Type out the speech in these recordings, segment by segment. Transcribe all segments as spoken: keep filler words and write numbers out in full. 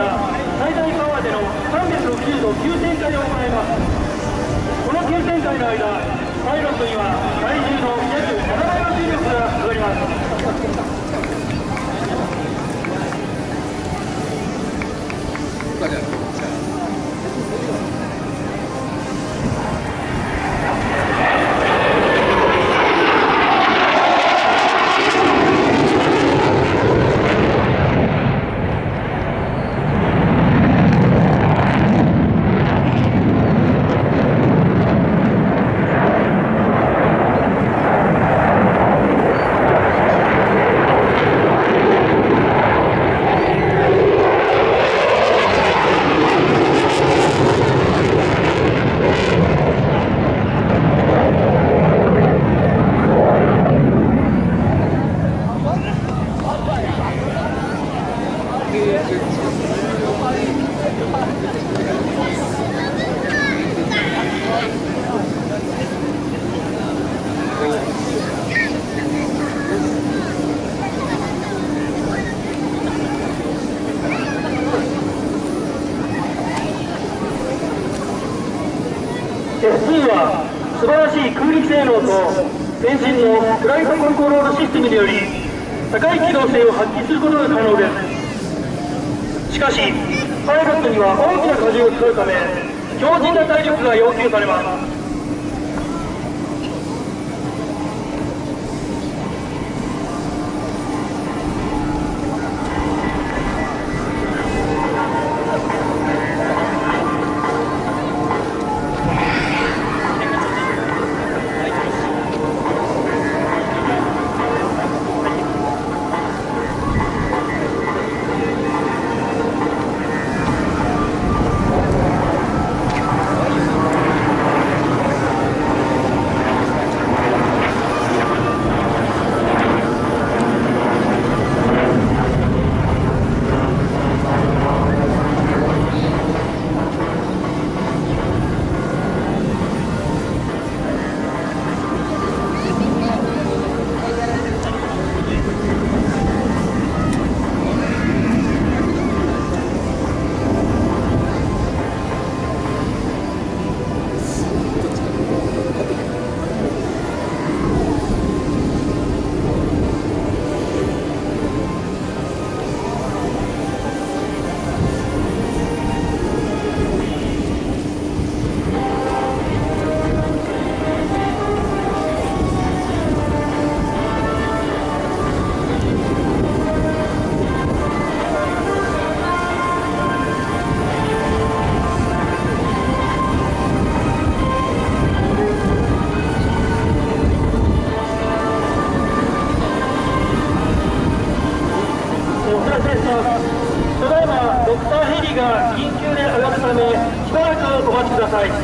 た最大パワーでのさんびゃくろくじゅうど急旋回を行います。この急旋回の間、パイロットには体重の約ななばいの重力がかかります。エスツー は素晴らしい空力性能と先進のフライトコントロールシステムにより高い機動性を発揮することが可能です。しかしパイロットには大きな荷重を使うため強靭な体力が要求されます。ただいまドクターヘリが緊急で上がるためしばらくお待ちください。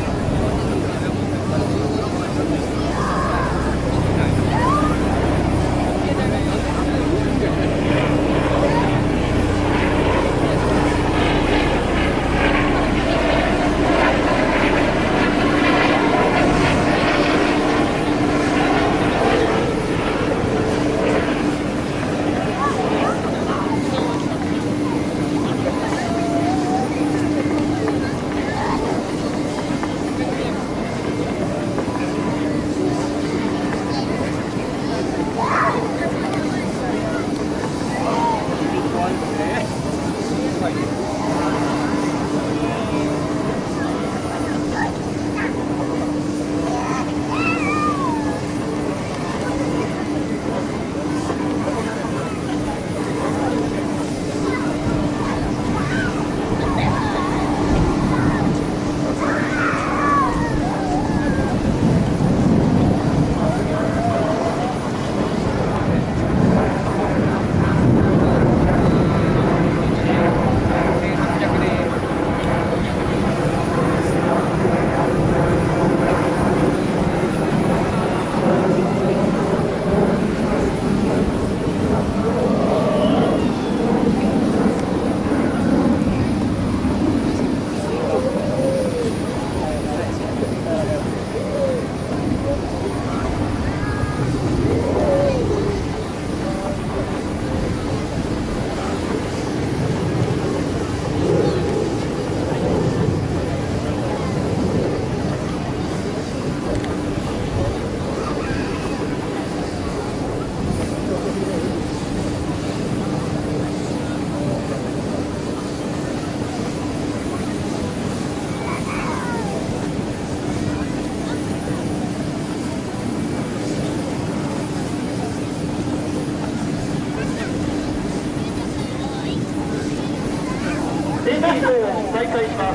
電車移動を再開します。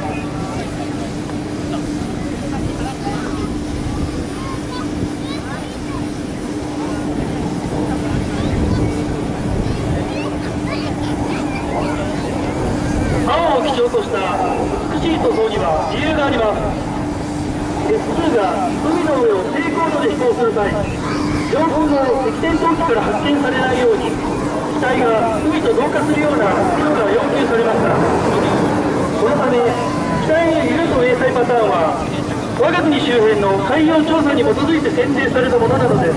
青を基調とした美しい塗装には理由があります。エスツー が海の上を低高度で飛行する際、上空の敵戦闘機から発見されないように機体が海と同化するような機能が要求されました。そのため機体の揺れと営載パターンは我が国周辺の海洋調査に基づいて設定されたものなのです。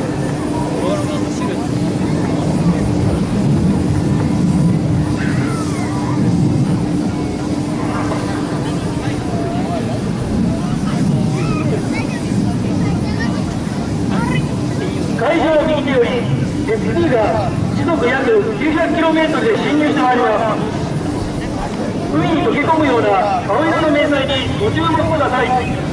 海上右手より エスツー が時速約 きゅうひゃくキロメートル で進入してまいります。海に溶け込むような青色の迷彩にご注目ください。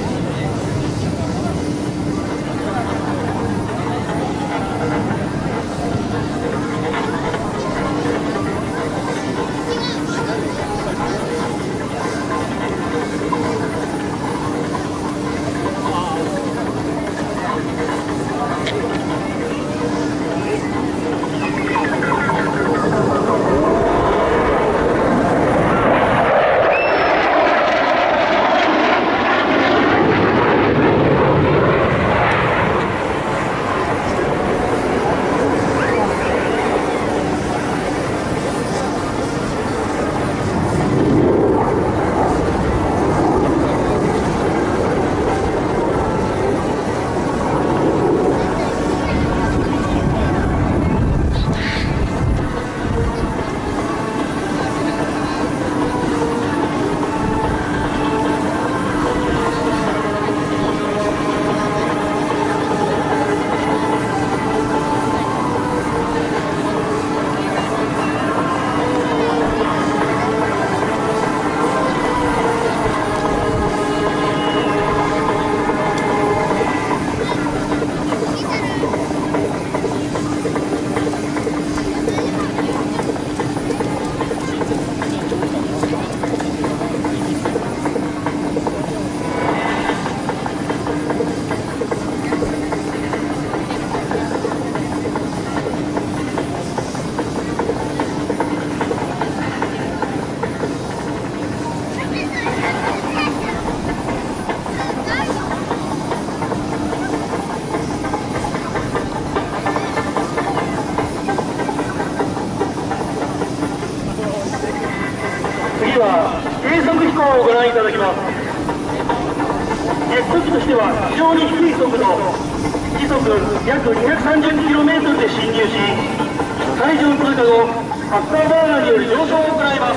次は低速飛行をご覧いただきます。ジェット機としては非常に低い速度、時速約 にひゃくさんじゅっキロメートル で進入し、海上通過後アッパーバーナーによる上昇を行います。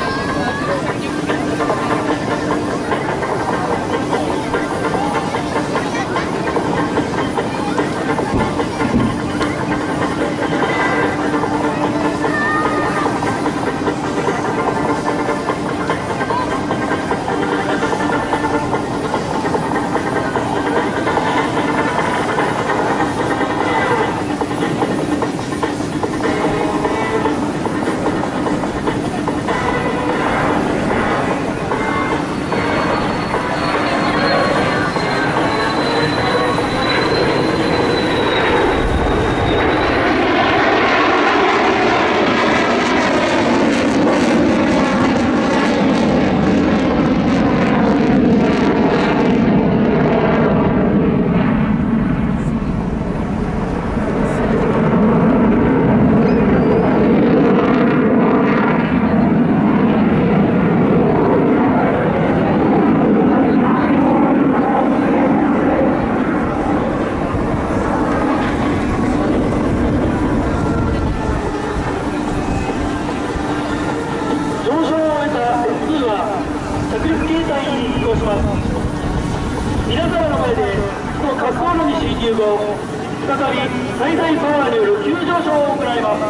皆様の前でこの滑走路に進入後、再び最大パワーによる急上昇を行います。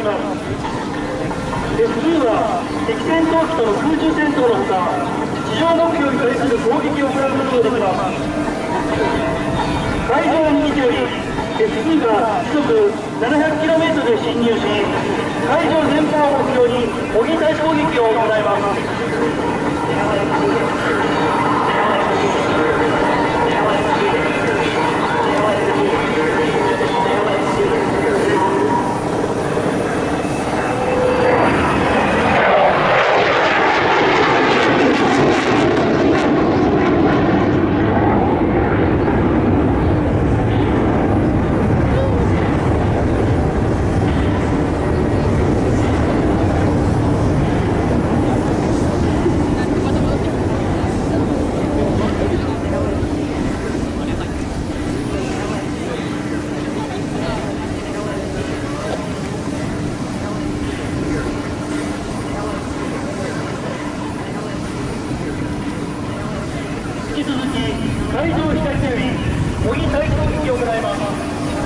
きます。 エスツー は敵戦闘機との空中戦闘のほか、地上目標に対する攻撃を行うことができます。海上に基地より エスツー が時速 ななひゃくキロメートル で進入し、海上前方を目標に模擬対攻撃を行います。引き続き海上左手より模擬対攻撃を行います。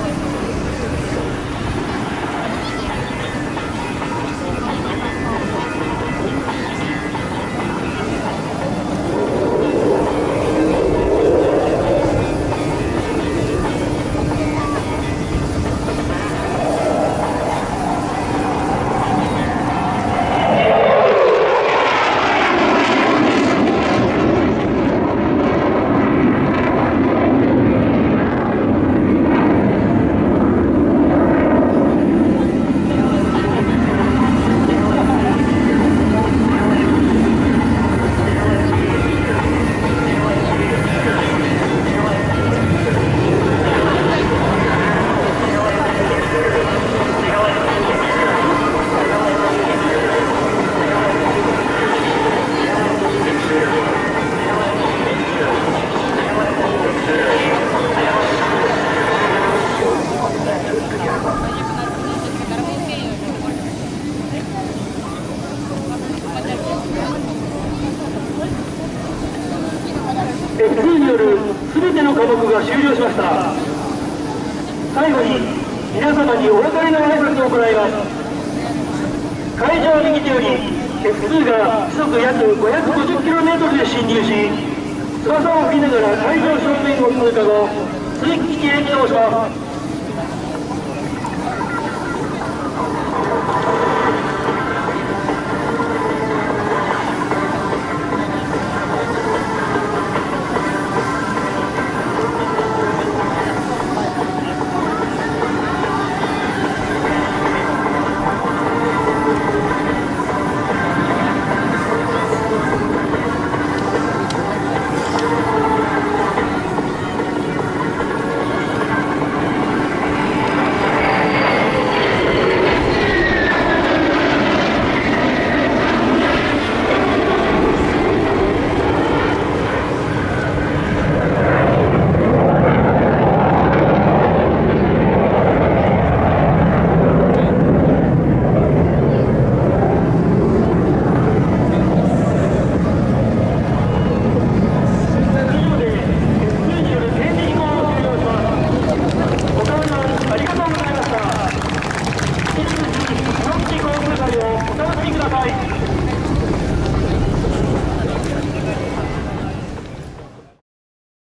エスツー による全ての科目が終了しました。最後に皆様にお別れの挨拶を行います。海上右手より エスツー が時速約 ごひゃくごじゅっキロメートル で進入し、翼を振りながら海上正面を通過後、追撃機へ起動します。